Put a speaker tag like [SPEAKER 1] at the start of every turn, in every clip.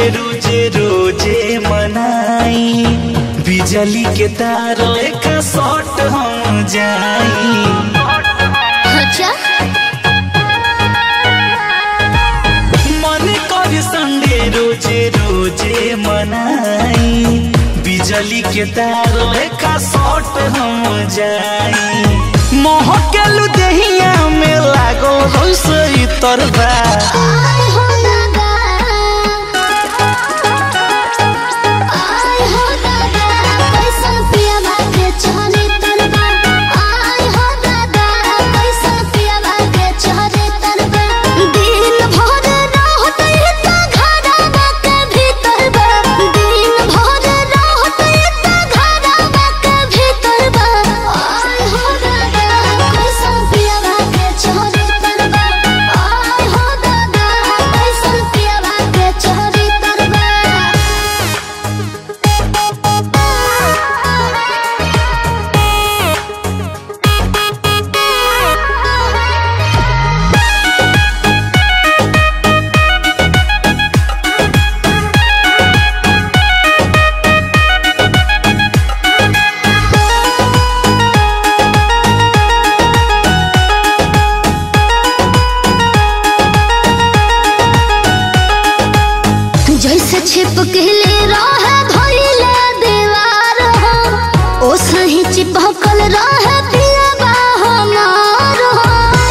[SPEAKER 1] रोजे रोजे मनाई, बिजली के तार लेखा शॉर्ट हम जाई।
[SPEAKER 2] अच्छा
[SPEAKER 1] मन कर संडे रोजे रोजे मनाई, बिजली के तार लेखा शॉर्ट हम जाई। महकेलू देहिया में लागो रसोई तरबा,
[SPEAKER 2] छिपकले रहे धइले दीवार हो, ओ सही चिपकल रहे पियाबा हमार हो।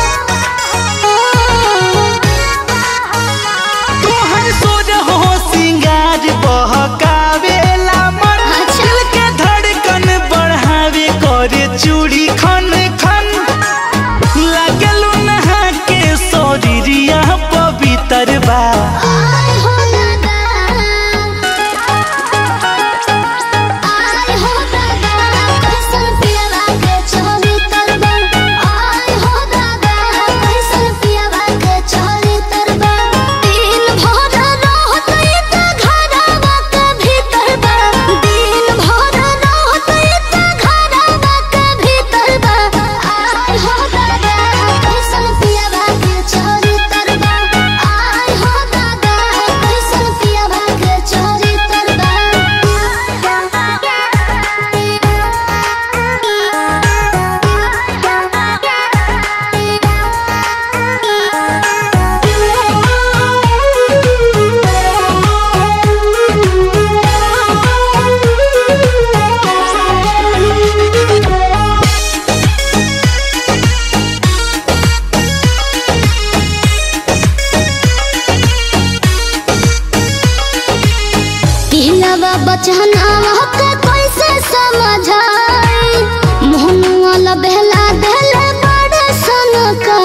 [SPEAKER 1] तोहर सोज हो सिंगार बहकावेला मन, दिल के धड़कन बढ़ावे करे चूड़ी खन खन। लागेलू नहा के शरीरिया पवित्र बा,
[SPEAKER 2] बचना के कैसे समझाई, मोहन वाला बहला देले बड़े सन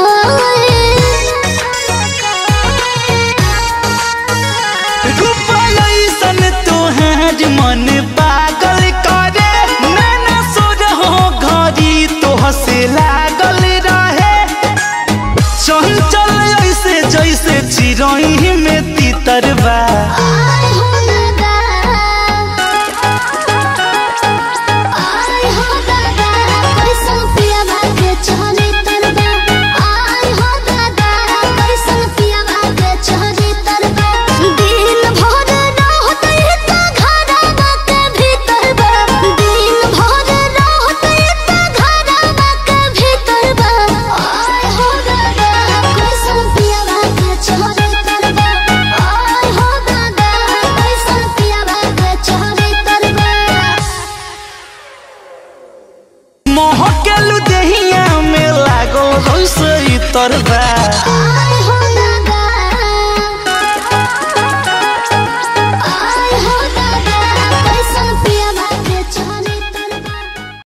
[SPEAKER 1] रूपन तोहार मन पागल करे, नैना सोज हो घड़ी तोह से लागल रहे। चंचल ऐसे जैसे चिरई में तितरबा, महकेलू देहिया में लागो रसोई तरबा।